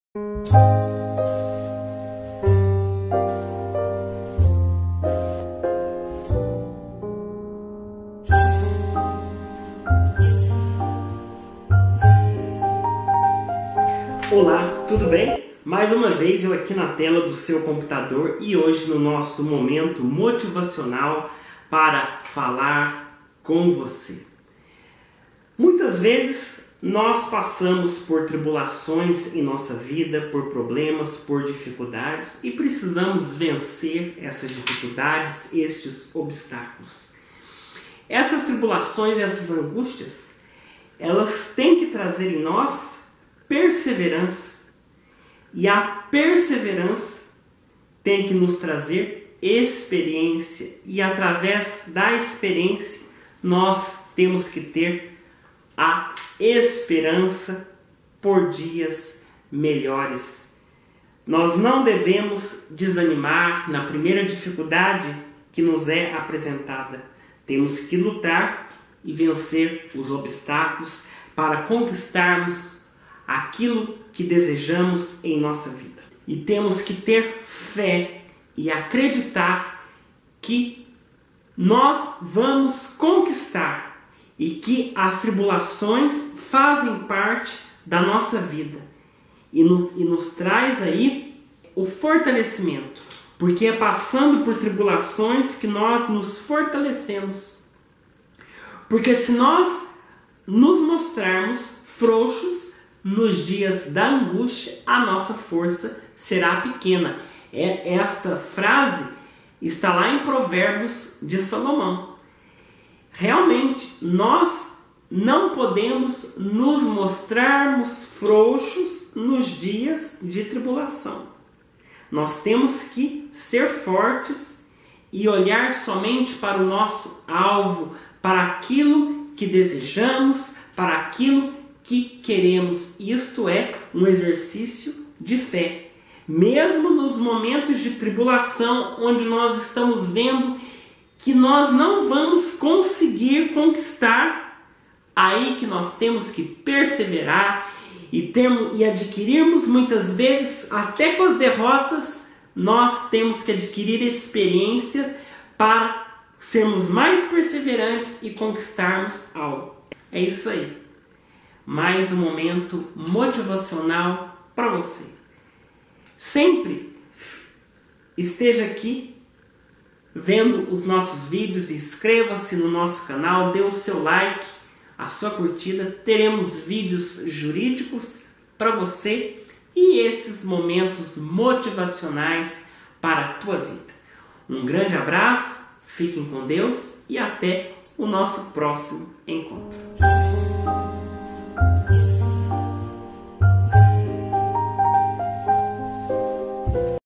Olá, tudo bem? Mais uma vez eu aqui na tela do seu computador e hoje no nosso momento motivacional para falar com você. Muitas vezes nós passamos por tribulações em nossa vida, por problemas, por dificuldades e precisamos vencer essas dificuldades, estes obstáculos. Essas tribulações, essas angústias, elas têm que trazer em nós perseverança. E a perseverança tem que nos trazer experiência. E através da experiência nós temos que ter a esperança por dias melhores. Nós não devemos desanimar na primeira dificuldade que nos é apresentada. Temos que lutar e vencer os obstáculos para conquistarmos aquilo que desejamos em nossa vida. E temos que ter fé e acreditar que nós vamos conquistar e que as tribulações fazem parte da nossa vida e nos traz aí o fortalecimento, porque é passando por tribulações que nós nos fortalecemos. Porque se nós nos mostrarmos frouxos nos dias da angústia, a nossa força será pequena. Esta frase está lá em Provérbios de Salomão. Realmente, nós não podemos nos mostrarmos frouxos nos dias de tribulação. Nós temos que ser fortes e olhar somente para o nosso alvo, para aquilo que desejamos, para aquilo que queremos. Isto é um exercício de fé. Mesmo nos momentos de tribulação, onde nós estamos vendo que nós não vamos conseguir conquistar, aí que nós temos que perseverar e adquirirmos muitas vezes, até com as derrotas, nós temos que adquirir experiência para sermos mais perseverantes e conquistarmos algo. É isso aí. Mais um momento motivacional para você. Sempre esteja aqui vendo os nossos vídeos, inscreva-se no nosso canal, dê o seu like, a sua curtida. Teremos vídeos jurídicos para você e esses momentos motivacionais para a tua vida. Um grande abraço, fiquem com Deus e até o nosso próximo encontro.